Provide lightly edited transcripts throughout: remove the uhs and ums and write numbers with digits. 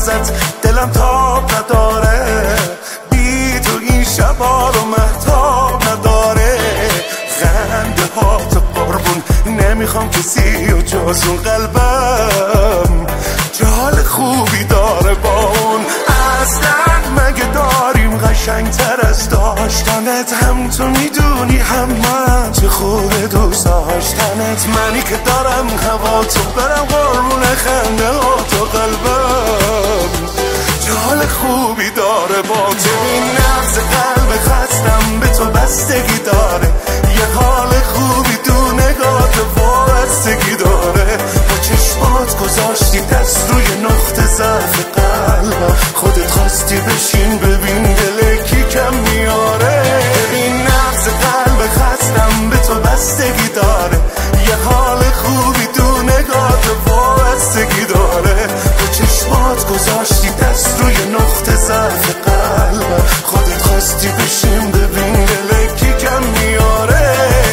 ازت دلم تاب نداره، بی تو این شبا رو مهتاب نداره. خنده ها تو قربون نمیخوام کسی و جز اون قلبم چه حال خوبی داره با اون. اصلا مگه داریم قشنگتر از داشتنت؟ هم تو میدونی هم من چه خوبه دوست داشتنت. منی که دارم هوا تو برم قربون خنده ها تو قلبم چه حال خوبی داره با تو. این نبض قلب خستم به تو بستگی داره، یه حال خوبی تو نگات وابستگی داره. با چشمات گذاشتی دست روی نقطه ضعف قلبم، خودت خواستی بشین ببین دل کی کم میاره. ببین نبض قلب خستم به تو بستگی داره، یه حال خوبی تو نگات وابستگی داره. با چشمات گذاشتی دست روی نقطه ضعف قلبم، خودت خواستی بشین ببین دل کی کم میاره.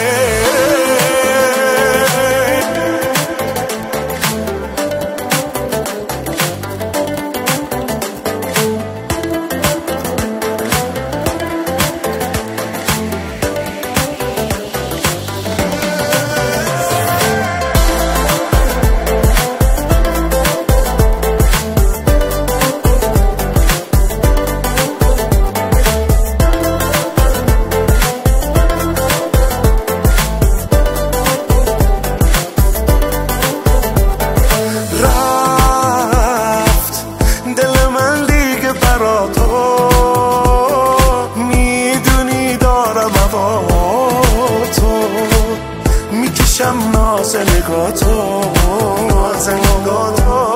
میکشم ناز نگاتو، ناز نگاتو.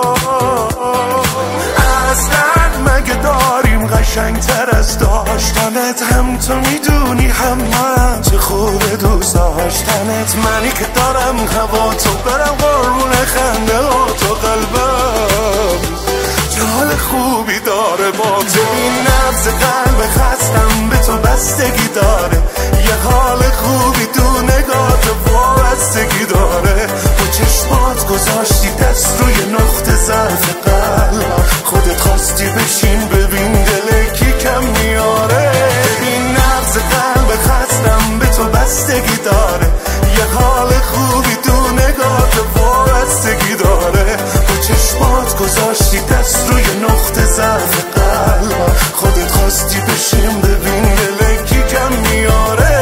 اصلا مگه داریم قشنگتر از داشتنت؟ هم تو میدونی هم من چه خوبه دوست داشتنت. منی که دارم هوا تو برم قربون خنده ها تو قلبم چه حال خوبی داره با تو. این نبض قلب خستم به تو بستگی داره، یه حال خوبی تو نگات وابستگی داره. با چشمات گذاشتی دست روی نقطه ضعف قلبم، خودت خواستی بشین ببین دل کی کم میاره. ببین نبض قلب خستم به تو بستگی داره، یه حال خوبی تو نگات وابستگی داره. با چشمات گذاشتی دست روی نقطه ضعف قلبم، خودت خواستی بشین ببین دل کی کم میاره.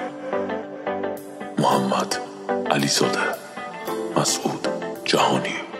محمد علیزاده، مسعود جهانی.